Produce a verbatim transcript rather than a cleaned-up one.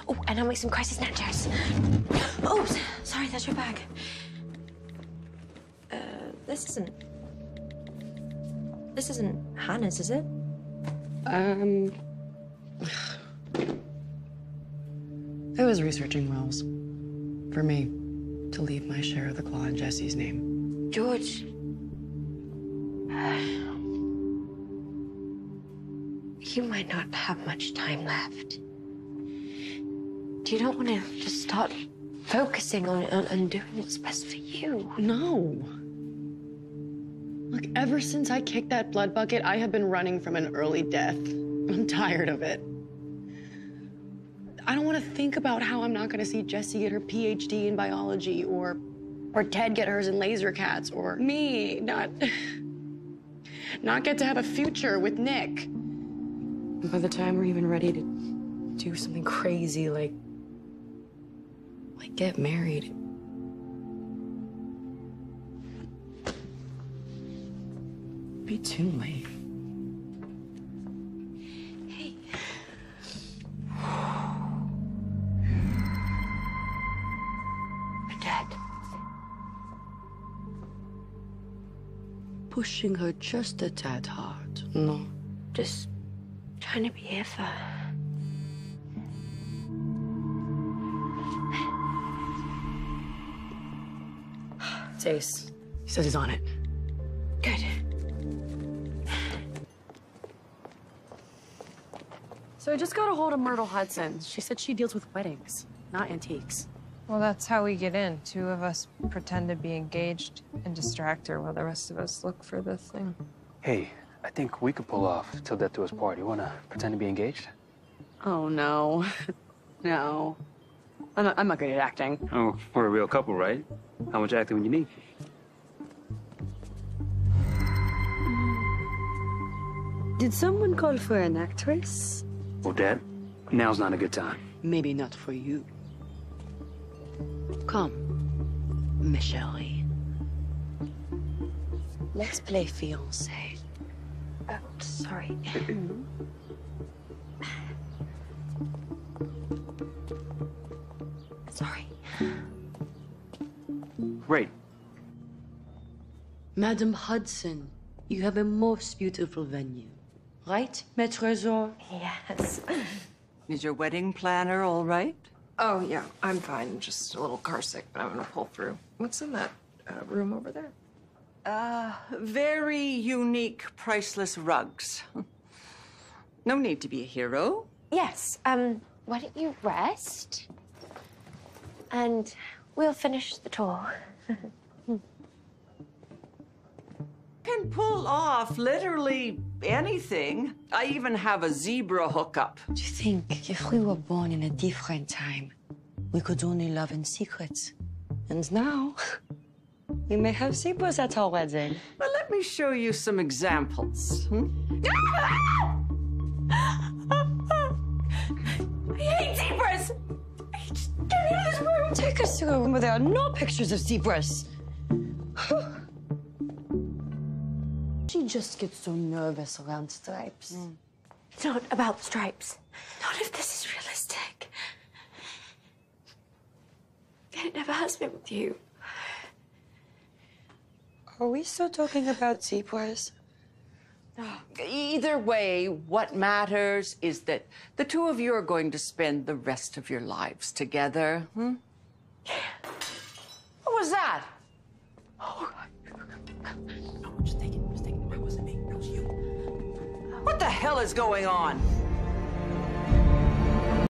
Oh, and I'll make some crisis snatchers. Oh, sorry, that's your bag. Uh, this isn't... This isn't Hannah's, is it? Um... I was researching wills. For me, to leave my share of the claw in Jesse's name. George... You might not have much time left. You don't want to just start focusing on, on, on doing what's best for you. No. Look, ever since I kicked that blood bucket, I have been running from an early death. I'm tired of it. I don't want to think about how I'm not going to see Jessie get her P H D in biology, or, or Ted get hers in laser cats, or me not, not get to have a future with Nick. And by the time we're even ready to do something crazy like, like get married, it'd be too late. Hey. We're dead. Pushing her just a tad hard, no? Just trying to be here for her. It's Ace. He says he's on it. Good. So I just got a hold of Myrtle Hudson. She said she deals with weddings, not antiques. Well, that's how we get in. Two of us pretend to be engaged and distract her while the rest of us look for the thing. Hey, I think we could pull off Till Death Do Us Part. You wanna pretend to be engaged? Oh, no. No. I'm not, I'm not great at acting. Oh, we're a real couple, right? How much acting would you need? Did someone call for an actress? Well, Dad, now's not a good time. Maybe not for you. Come, mes chérie. Let's play fiancé. Oh, sorry. Sorry. Great. Madam Hudson, you have a most beautiful venue. Right, mes trésors? Yes. Is your wedding planner all right? Oh, yeah, I'm fine. Just a little car sick, but I'm gonna pull through. What's in that uh, room over there? Uh, very unique, priceless rugs. No need to be a hero. Yes, um, why don't you rest? And we'll finish the tour. Can pull off literally anything. I even have a zebra hookup. Do you think if we were born in a different time, we could only love in secret? And now, we may have zebras at our wedding. Well, let me show you some examples. Hmm? I hate zebras! Just get me out of this room! Take us to a room where there are no pictures of zebras. She just gets so nervous around stripes. Mm. It's not about stripes. Not if this is realistic. And it never has been with you. Are we still talking about zebras? Either way, what matters is that the two of you are going to spend the rest of your lives together. Hmm? What was that? Oh, no, just take it. Just take it. That wasn't me. That was you. What the hell is going on?